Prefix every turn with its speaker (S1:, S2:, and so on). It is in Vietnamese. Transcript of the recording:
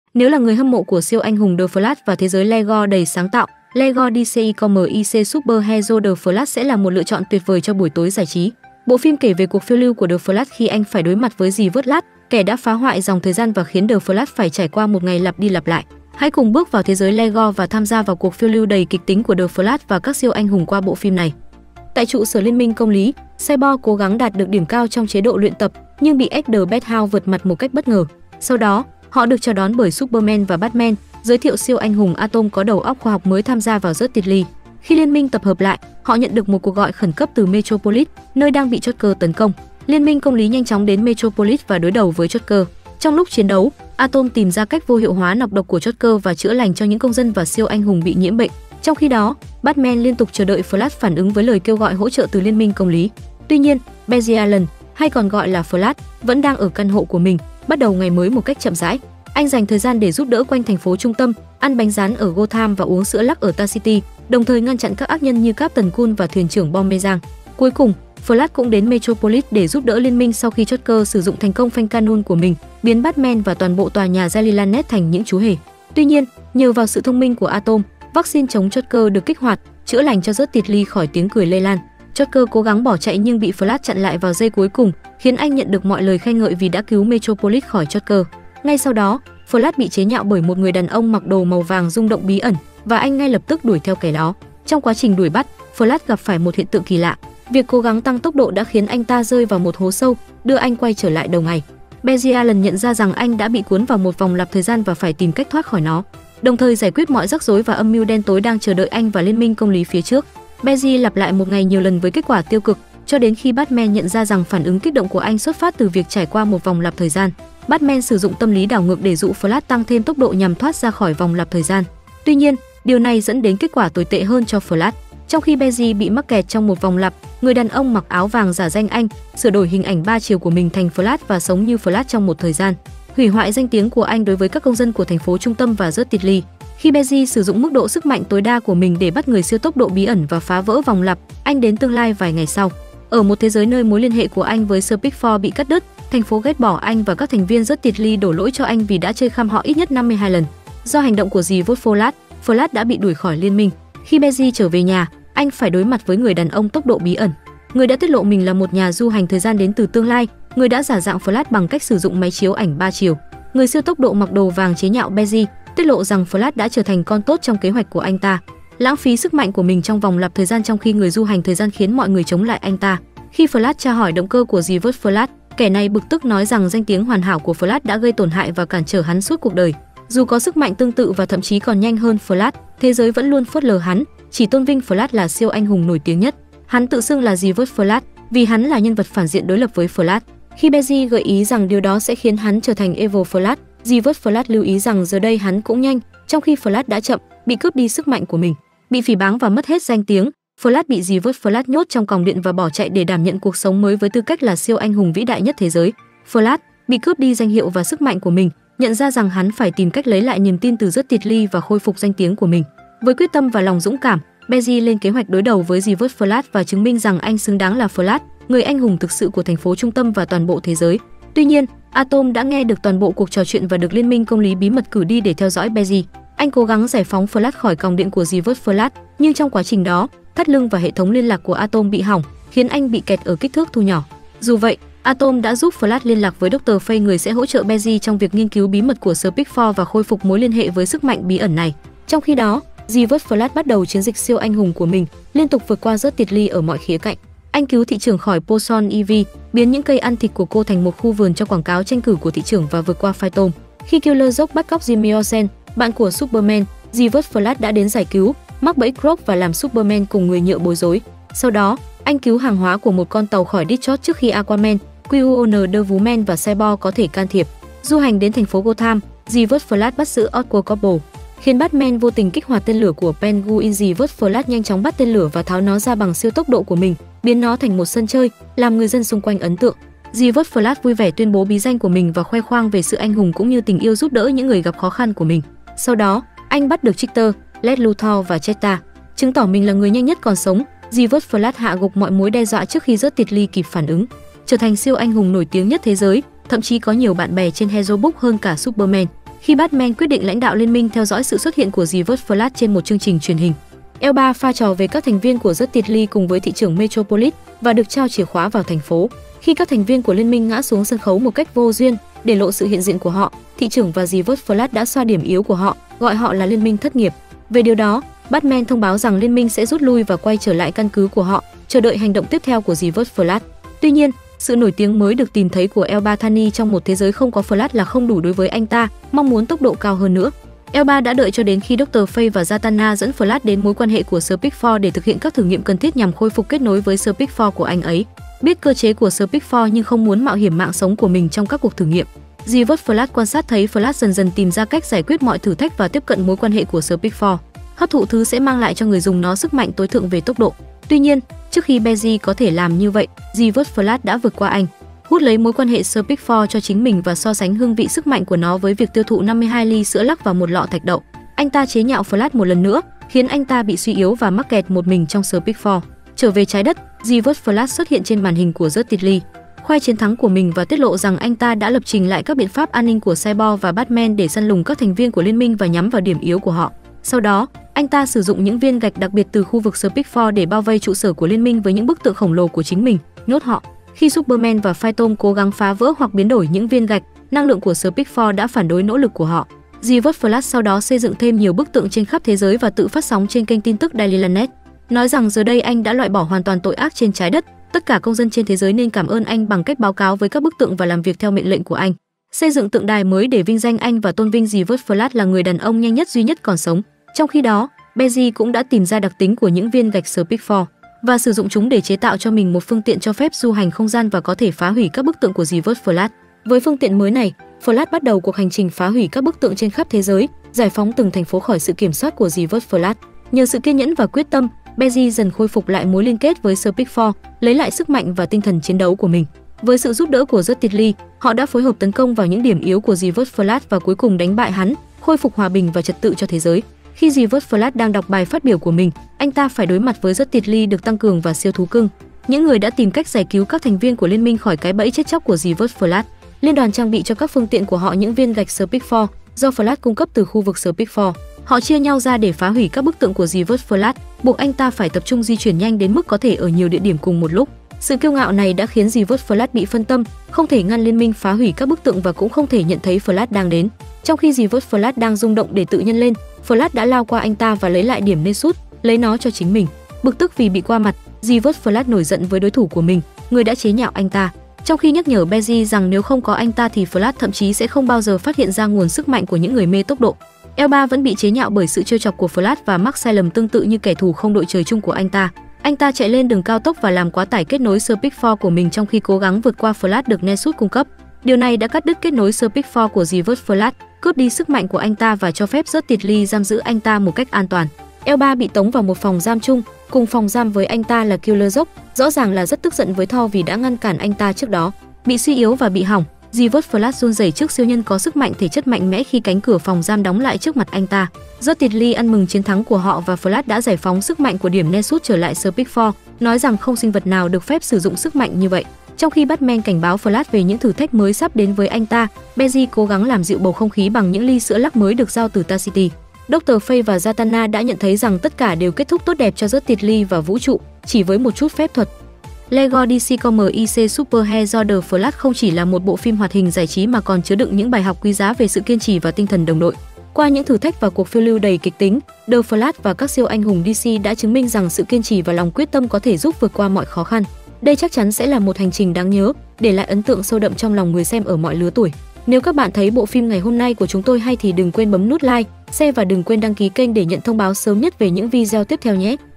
S1: Nếu là người hâm mộ của siêu anh hùng The Flash và thế giới Lego đầy sáng tạo, Lego DC Comics Super Hero The Flash sẽ là một lựa chọn tuyệt vời cho buổi tối giải trí. Bộ phim kể về cuộc phiêu lưu của The Flash khi anh phải đối mặt với dì vớt lát, kẻ đã phá hoại dòng thời gian và khiến The Flash phải trải qua một ngày lặp đi lặp lại. Hãy cùng bước vào thế giới Lego và tham gia vào cuộc phiêu lưu đầy kịch tính của The Flash và các siêu anh hùng qua bộ phim này. Tại trụ sở Liên minh Công lý, Cyborg cố gắng đạt được điểm cao trong chế độ luyện tập nhưng bị The Bathouse vượt mặt một cách bất ngờ. Sau đó, họ được chào đón bởi Superman và Batman, giới thiệu siêu anh hùng Atom có đầu óc khoa học mới tham gia vào Justice League. Khi liên minh tập hợp lại, họ nhận được một cuộc gọi khẩn cấp từ Metropolis, nơi đang bị Joker tấn công. Liên minh Công lý nhanh chóng đến Metropolis và đối đầu với Joker. Trong lúc chiến đấu, Atom tìm ra cách vô hiệu hóa nọc độc của Joker và chữa lành cho những công dân và siêu anh hùng bị nhiễm bệnh. Trong khi đó, Batman liên tục chờ đợi Flash phản ứng với lời kêu gọi hỗ trợ từ Liên minh Công lý. Tuy nhiên, Barry Allen, hay còn gọi là Flash, vẫn đang ở căn hộ của mình, bắt đầu ngày mới một cách chậm rãi. Anh dành thời gian để giúp đỡ quanh thành phố trung tâm, ăn bánh rán ở Gotham và uống sữa lắc ở Tar City, đồng thời ngăn chặn các ác nhân như Captain Cool và thuyền trưởng Bombezang. Cuối cùng, Flash cũng đến Metropolis để giúp đỡ liên minh sau khi Joker sử dụng thành công phanh canon của mình, biến Batman và toàn bộ tòa nhà Jalilanet thành những chú hề. Tuy nhiên, nhờ vào sự thông minh của Atom, vaccine chống Joker được kích hoạt, chữa lành cho Justice League khỏi tiếng cười lây lan. Joker cố gắng bỏ chạy nhưng bị Flash chặn lại vào giây cuối cùng, khiến anh nhận được mọi lời khen ngợi vì đã cứu Metropolis khỏi Joker. Ngay sau đó, Flash bị chế nhạo bởi một người đàn ông mặc đồ màu vàng rung động bí ẩn và anh ngay lập tức đuổi theo kẻ đó. Trong quá trình đuổi bắt, Flash gặp phải một hiện tượng kỳ lạ. Việc cố gắng tăng tốc độ đã khiến anh ta rơi vào một hố sâu, đưa anh quay trở lại đầu ngày. Barry Allen nhận ra rằng anh đã bị cuốn vào một vòng lặp thời gian và phải tìm cách thoát khỏi nó, đồng thời giải quyết mọi rắc rối và âm mưu đen tối đang chờ đợi anh và Liên minh Công lý phía trước. Barry lặp lại một ngày nhiều lần với kết quả tiêu cực, cho đến khi Batman nhận ra rằng phản ứng kích động của anh xuất phát từ việc trải qua một vòng lặp thời gian. Batman sử dụng tâm lý đảo ngược để dụ Flash tăng thêm tốc độ nhằm thoát ra khỏi vòng lặp thời gian. Tuy nhiên, điều này dẫn đến kết quả tồi tệ hơn cho Flash. Trong khi Barry bị mắc kẹt trong một vòng lặp, người đàn ông mặc áo vàng giả danh anh, sửa đổi hình ảnh 3 chiều của mình thành Flash và sống như Flash trong một thời gian, hủy hoại danh tiếng của anh đối với các công dân của thành phố trung tâm và Justice League. Khi Barry sử dụng mức độ sức mạnh tối đa của mình để bắt người siêu tốc độ bí ẩn và phá vỡ vòng lặp, anh đến tương lai vài ngày sau. Ở một thế giới nơi mối liên hệ của anh với Speed Force bị cắt đứt, thành phố ghét bỏ anh và các thành viên Justice League đổ lỗi cho anh vì đã chơi khăm họ ít nhất 52 lần. Do hành động của dì vớt Flash đã bị đuổi khỏi liên minh. Khi Barry trở về nhà, anh phải đối mặt với người đàn ông tốc độ bí ẩn, người đã tiết lộ mình là một nhà du hành thời gian đến từ tương lai, người đã giả dạng Flash bằng cách sử dụng máy chiếu ảnh 3 chiều. Người siêu tốc độ mặc đồ vàng chế nhạo Barry, tiết lộ rằng Flash đã trở thành con tốt trong kế hoạch của anh ta, lãng phí sức mạnh của mình trong vòng lặp thời gian trong khi người du hành thời gian khiến mọi người chống lại anh ta. Khi Flash tra hỏi động cơ của dì vớt Flash, kẻ này bực tức nói rằng danh tiếng hoàn hảo của Flash đã gây tổn hại và cản trở hắn suốt cuộc đời. Dù có sức mạnh tương tự và thậm chí còn nhanh hơn Flash, thế giới vẫn luôn phớt lờ hắn, chỉ tôn vinh Flash là siêu anh hùng nổi tiếng nhất. Hắn tự xưng là dì vớt Flash vì hắn là nhân vật phản diện đối lập với Flash. Khi Barry gợi ý rằng điều đó sẽ khiến hắn trở thành Evil Flash, dì vớt Flash lưu ý rằng giờ đây hắn cũng nhanh, trong khi Flash đã chậm, bị cướp đi sức mạnh của mình, bị phỉ báng và mất hết danh tiếng. Flash bị dì vớt Flash nhốt trong còng điện và bỏ chạy để đảm nhận cuộc sống mới với tư cách là siêu anh hùng vĩ đại nhất thế giới. Flash bị cướp đi danh hiệu và sức mạnh của mình, nhận ra rằng hắn phải tìm cách lấy lại niềm tin từ Justice League và khôi phục danh tiếng của mình. Với quyết tâm và lòng dũng cảm, Barry lên kế hoạch đối đầu với dì vớt Flash và chứng minh rằng anh xứng đáng là Flash, người anh hùng thực sự của thành phố trung tâm và toàn bộ thế giới. Tuy nhiên, Atom đã nghe được toàn bộ cuộc trò chuyện và được Liên minh Công lý bí mật cử đi để theo dõi Barry. Anh cố gắng giải phóng Flash khỏi còng điện của dì vớt Flash, nhưng trong quá trình đó, thắt lưng và hệ thống liên lạc của Atom bị hỏng, khiến anh bị kẹt ở kích thước thu nhỏ. Dù vậy, Atom đã giúp Flash liên lạc với Dr. Fate, người sẽ hỗ trợ Barry trong việc nghiên cứu bí mật của Speed Force và khôi phục mối liên hệ với sức mạnh bí ẩn này. Trong khi đó, dì vớt Flash bắt đầu chiến dịch siêu anh hùng của mình, liên tục vượt qua Justice League ở mọi khía cạnh. Anh cứu thị trưởng khỏi Poison Ivy, biến những cây ăn thịt của cô thành một khu vườn cho quảng cáo tranh cử của thị trưởng và vượt qua Phantom. Khi Killer Joke bắt cóc Jimmy Olsen, bạn của Superman, dì vớt Flash đã đến giải cứu, mắc bẫy Croc và làm Superman cùng người nhựa bối rối. Sau đó, anh cứu hàng hóa của một con tàu khỏi Detroit trước khi Aquaman, QON The Woman và Cyborg có thể can thiệp. Du hành đến thành phố Gotham, dì vớt Flash bắt giữ Oscorp Couple, khiến Batman vô tình kích hoạt tên lửa của Penguin. Dì vớt Flash nhanh chóng bắt tên lửa và tháo nó ra bằng siêu tốc độ của mình, biến nó thành một sân chơi, làm người dân xung quanh ấn tượng. Dì vớt Flash vui vẻ tuyên bố bí danh của mình và khoe khoang về sự anh hùng cũng như tình yêu giúp đỡ những người gặp khó khăn của mình. Sau đó, anh bắt được Trickster, Lex Luthor và Cheta, chứng tỏ mình là người nhanh nhất còn sống. Dì vớt Flash hạ gục mọi mối đe dọa trước khi Justice League kịp phản ứng, trở thành siêu anh hùng nổi tiếng nhất thế giới, thậm chí có nhiều bạn bè trên Hero Book hơn cả Superman. khi Batman quyết định lãnh đạo liên minh theo dõi sự xuất hiện của Reverse Flash trên một chương trình truyền hình. Elba pha trò về các thành viên của Justice League cùng với thị trưởng Metropolis và được trao chìa khóa vào thành phố. Khi các thành viên của liên minh ngã xuống sân khấu một cách vô duyên, để lộ sự hiện diện của họ, thị trưởng và Reverse Flash đã xoa điểm yếu của họ, gọi họ là liên minh thất nghiệp. Về điều đó, Batman thông báo rằng liên minh sẽ rút lui và quay trở lại căn cứ của họ, chờ đợi hành động tiếp theo của Reverse Flash. Tuy nhiên, sự nổi tiếng mới được tìm thấy của Elba Thani trong một thế giới không có Flash là không đủ đối với anh ta, mong muốn tốc độ cao hơn nữa. Elba đã đợi cho đến khi Dr. Fate và Zatanna dẫn Flash đến mối quan hệ của Speed Force để thực hiện các thử nghiệm cần thiết nhằm khôi phục kết nối với Speed Force của anh ấy. Biết cơ chế của Speed Force nhưng không muốn mạo hiểm mạng sống của mình trong các cuộc thử nghiệm. Reverse Flash quan sát thấy Flash dần dần tìm ra cách giải quyết mọi thử thách và tiếp cận mối quan hệ của Speed Force. Hấp thụ thứ sẽ mang lại cho người dùng nó sức mạnh tối thượng về tốc độ. Tuy nhiên, trước khi Bezy có thể làm như vậy, Reverse Flash đã vượt qua anh, hút lấy mối quan hệ Speed Force cho chính mình và so sánh hương vị sức mạnh của nó với việc tiêu thụ 52 ly sữa lắc và một lọ thạch đậu. Anh ta chế nhạo Flash một lần nữa, khiến anh ta bị suy yếu và mắc kẹt một mình trong Speed Force. Trở về trái đất, Reverse Flash xuất hiện trên màn hình của Justice League, khoe chiến thắng của mình và tiết lộ rằng anh ta đã lập trình lại các biện pháp an ninh của Cyborg và Batman để săn lùng các thành viên của liên minh và nhắm vào điểm yếu của họ. Sau đó, anh ta sử dụng những viên gạch đặc biệt từ khu vực Speed Force để bao vây trụ sở của liên minh với những bức tượng khổng lồ của chính mình, nhốt họ. Khi Superman và Phantom cố gắng phá vỡ hoặc biến đổi những viên gạch, năng lượng của Speed Force đã phản đối nỗ lực của họ. Reverse Flash sau đó xây dựng thêm nhiều bức tượng trên khắp thế giới và tự phát sóng trên kênh tin tức Daily Planet, nói rằng giờ đây anh đã loại bỏ hoàn toàn tội ác trên trái đất. Tất cả công dân trên thế giới nên cảm ơn anh bằng cách báo cáo với các bức tượng và làm việc theo mệnh lệnh của anh. Xây dựng tượng đài mới để vinh danh anh và tôn vinh Reverse Flash là người đàn ông nhanh nhất duy nhất còn sống. Trong khi đó, Bezy cũng đã tìm ra đặc tính của những viên gạch Speed Force và sử dụng chúng để chế tạo cho mình một phương tiện cho phép du hành không gian và có thể phá hủy các bức tượng của Reverse Flash. Với phương tiện mới này, Flash bắt đầu cuộc hành trình phá hủy các bức tượng trên khắp thế giới, giải phóng từng thành phố khỏi sự kiểm soát của Reverse Flash. Nhờ sự kiên nhẫn và quyết tâm, Bezy dần khôi phục lại mối liên kết với Speed Force, lấy lại sức mạnh và tinh thần chiến đấu của mình. Với sự giúp đỡ của Justice League, họ đã phối hợp tấn công vào những điểm yếu của Reverse Flash và cuối cùng đánh bại hắn, khôi phục hòa bình và trật tự cho thế giới. Khi Reverse Flash đang đọc bài phát biểu của mình, anh ta phải đối mặt với Justice League được tăng cường và siêu thú cưng, những người đã tìm cách giải cứu các thành viên của liên minh khỏi cái bẫy chết chóc của Reverse Flash. Liên đoàn trang bị cho các phương tiện của họ những viên gạch Speed Force do Flash cung cấp từ khu vực Speed Force. Họ chia nhau ra để phá hủy các bức tượng của Reverse Flash, buộc anh ta phải tập trung di chuyển nhanh đến mức có thể ở nhiều địa điểm cùng một lúc. Sự kiêu ngạo này đã khiến Reverse Flash bị phân tâm, không thể ngăn liên minh phá hủy các bức tượng và cũng không thể nhận thấy Flash đang đến. Trong khi Reverse Flash đang rung động để tự nhân lên, Flash đã lao qua anh ta và lấy lại điểm Nexus, lấy nó cho chính mình. Bực tức vì bị qua mặt, Reverse Flash nổi giận với đối thủ của mình, người đã chế nhạo anh ta. Trong khi nhắc nhở Bezy rằng nếu không có anh ta thì Flash thậm chí sẽ không bao giờ phát hiện ra nguồn sức mạnh của những người mê tốc độ. Elba vẫn bị chế nhạo bởi sự trêu chọc của Flash và mắc sai lầm tương tự như kẻ thù không đội trời chung của anh ta. Anh ta chạy lên đường cao tốc và làm quá tải kết nối Speed Force của mình trong khi cố gắng vượt qua Flash được Nexus cung cấp. Điều này đã cắt đứt kết nối Speed Force của Reverse Flash, cướp đi sức mạnh của anh ta và cho phép Justice League giam giữ anh ta một cách an toàn. Elba bị tống vào một phòng giam chung, cùng phòng giam với anh ta là Killer Joke, rõ ràng là rất tức giận với Thor vì đã ngăn cản anh ta trước đó. Bị suy yếu và bị hỏng, Reverse Flash run rẩy trước siêu nhân có sức mạnh thể chất mạnh mẽ khi cánh cửa phòng giam đóng lại trước mặt anh ta. Justice League ăn mừng chiến thắng của họ và Flash đã giải phóng sức mạnh của điểm Nexus trở lại Speed Force, nói rằng không sinh vật nào được phép sử dụng sức mạnh như vậy. Trong khi Batman cảnh báo Flash về những thử thách mới sắp đến với anh ta, Bezy cố gắng làm dịu bầu không khí bằng những ly sữa lắc mới được giao từ Tar City. Dr. Fate và Zatanna đã nhận thấy rằng tất cả đều kết thúc tốt đẹp cho Justice League và vũ trụ, chỉ với một chút phép thuật. Lego DC Comics Super Hero The Flash không chỉ là một bộ phim hoạt hình giải trí mà còn chứa đựng những bài học quý giá về sự kiên trì và tinh thần đồng đội. Qua những thử thách và cuộc phiêu lưu đầy kịch tính, The Flash và các siêu anh hùng DC đã chứng minh rằng sự kiên trì và lòng quyết tâm có thể giúp vượt qua mọi khó khăn. Đây chắc chắn sẽ là một hành trình đáng nhớ, để lại ấn tượng sâu đậm trong lòng người xem ở mọi lứa tuổi. Nếu các bạn thấy bộ phim ngày hôm nay của chúng tôi hay thì đừng quên bấm nút like, share và đừng quên đăng ký kênh để nhận thông báo sớm nhất về những video tiếp theo nhé.